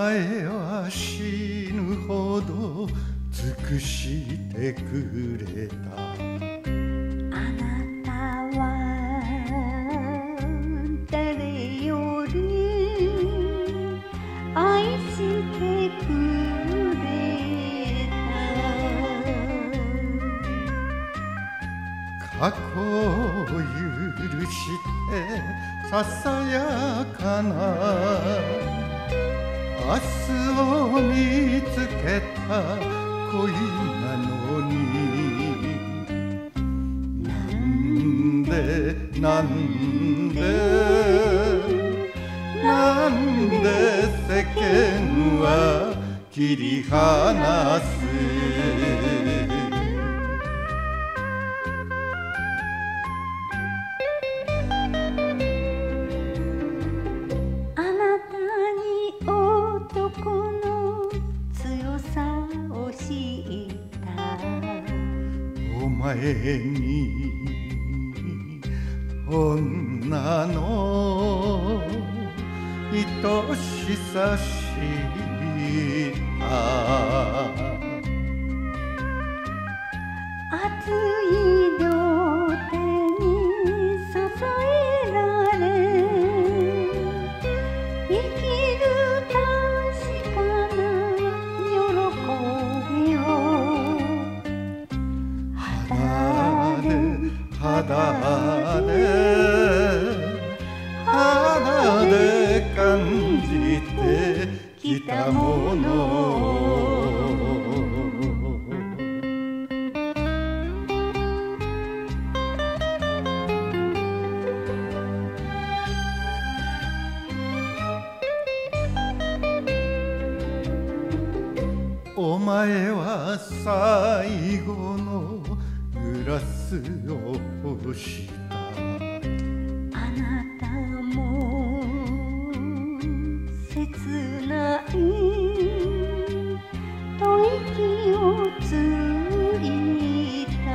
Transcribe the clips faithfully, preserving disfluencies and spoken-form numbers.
前は死ぬほど尽くしてくれた。 あなたは誰より愛してくれた。過去を許してささやかな明日を見つけた恋なのに、なんでなんでなんで世間は切り離す。お前に女の愛しさ知った。 熱い両手に支えられ生きる確かな喜びを肌で肌で感じてきたもの。お前は最後のグラスを欲した。 あなたも切ないと息をついた。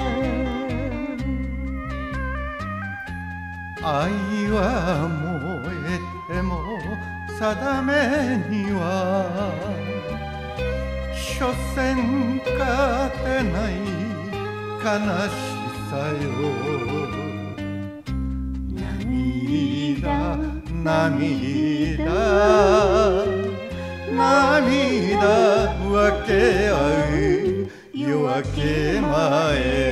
愛は燃えても定めには所詮勝てない悲しさよ。涙涙涙分け合う夜明け前。